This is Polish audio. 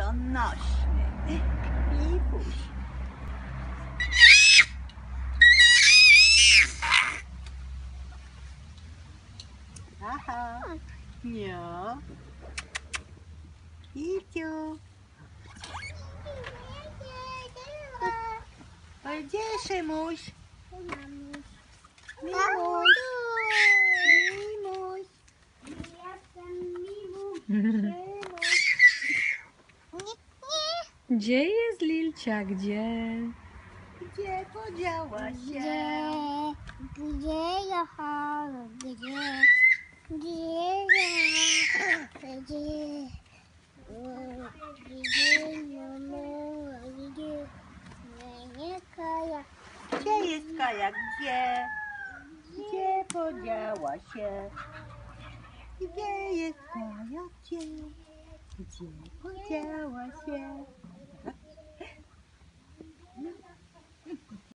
medonośny Pipuś. Aha, nie. Kiciu. A gdzie Szymuś? Mimuś. Mimuś. Szymuś. Gdzie jest Lilcia? Gdzie? Gdzie podziała się? Gdzie ja chodzę? Gdzie ja? Gdzie jest Kaja? Gdzie? Gdzie podziała się? Gdzie jest Kaja? Gdzie? Gdzie podziała się?